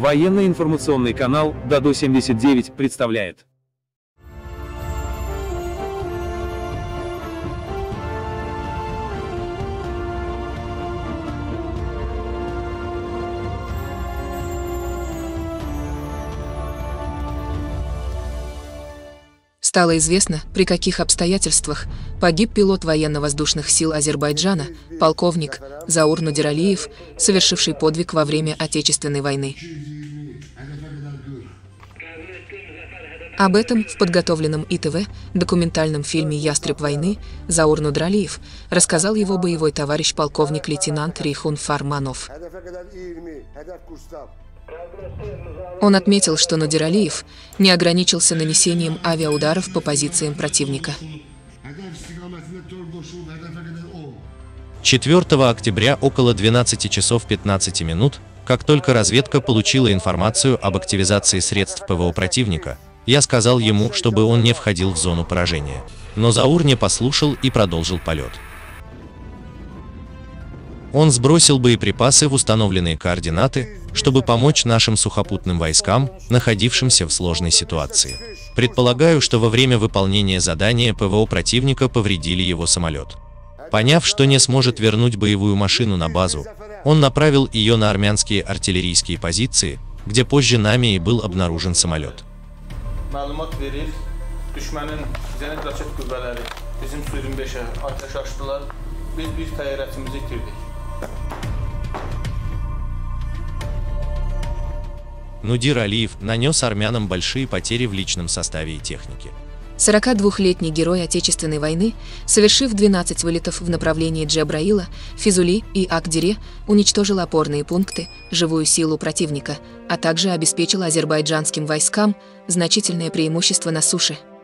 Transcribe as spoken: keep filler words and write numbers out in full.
Военно-информационный канал Дадо семьдесят девять представляет. Стало известно, при каких обстоятельствах погиб пилот военно-воздушных сил Азербайджана, полковник Заур Нудиралиев, совершивший подвиг во время Отечественной войны. Об этом в подготовленном И Тэ Вэ документальном фильме «Ястреб войны» Заур Нудиралиев рассказал его боевой товарищ полковник-лейтенант Рейхун Фарманов. Он отметил, что Нудиралиев не ограничился нанесением авиаударов по позициям противника. четвёртого октября около двенадцати часов пятнадцати минут, как только разведка получила информацию об активизации средств Пэ Вэ О противника, я сказал ему, чтобы он не входил в зону поражения. Но Заур не послушал и продолжил полет. Он сбросил боеприпасы в установленные координаты, чтобы помочь нашим сухопутным войскам, находившимся в сложной ситуации. Предполагаю, что во время выполнения задания Пэ Вэ О противника повредили его самолет. Поняв, что не сможет вернуть боевую машину на базу, он направил ее на армянские артиллерийские позиции, где позже нами и был обнаружен самолет. Нудиралиев нанес армянам большие потери в личном составе и технике. сорокадвухлетний герой Отечественной войны, совершив двенадцать вылетов в направлении Джебраила, Физули и Акдире, уничтожил опорные пункты, живую силу противника, а также обеспечил азербайджанским войскам значительное преимущество на суше.